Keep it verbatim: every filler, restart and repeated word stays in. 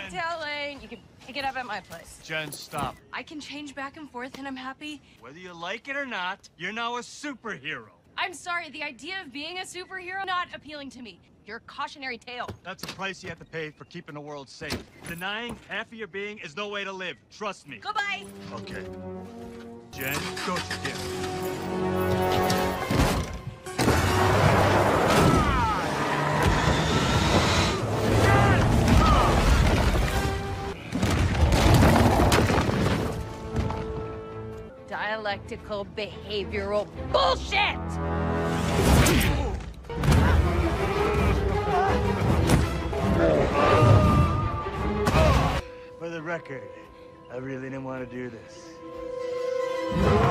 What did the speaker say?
cocktail lane. You can pick it up at my place. Jen, stop. I can change back and forth and I'm happy. Whether you like it or not, you're now a superhero. I'm sorry, the idea of being a superhero not appealing to me. You're a cautionary tale. That's a price you have to pay for keeping the world safe. Denying half of your being is no way to live. Trust me. Goodbye. Okay. Jen, go to gift. Dialectical behavioral bullshit! For the record, I really didn't want to do this.